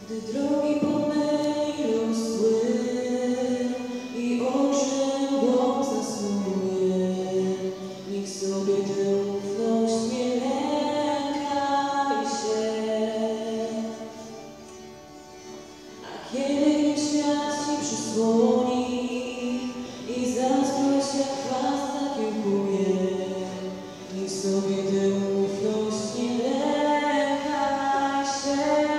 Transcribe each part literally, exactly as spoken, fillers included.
Gdy drogi po mej rosły i oczem głos zasłuje, niech sobie tę ufność nie lękaj się. A kiedy świat ci przysłoni i zazdrość jak chwast zakiełkuje, niech sobie tę ufność nie lękaj się.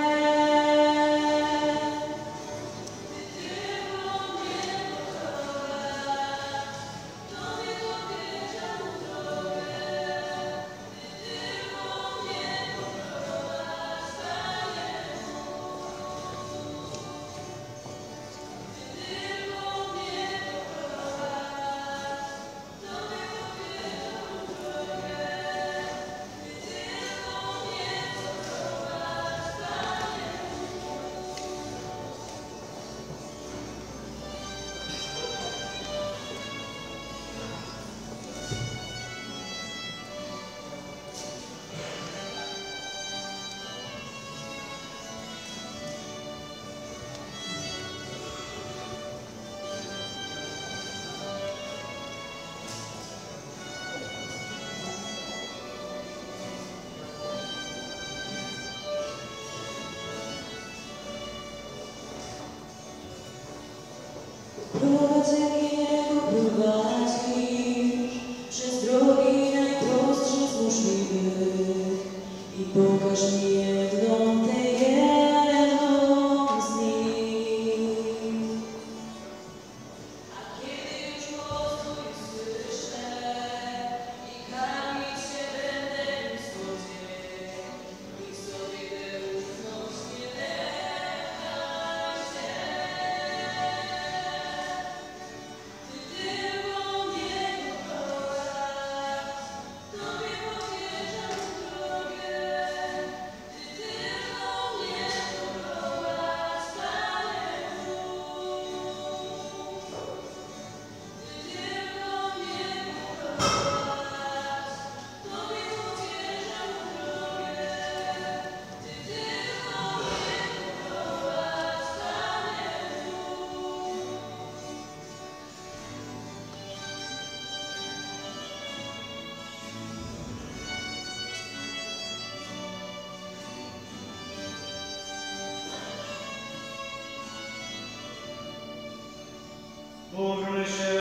Prowadzenie prowadzisz przez drogi najprostsze z możliwych i pokaż mi jedną tę jedną z nich. A kiedy już głosu nie słyszę i karmić się będę w zgodzie, niech sobie tę ufność nie lękaj się. Módlmy się.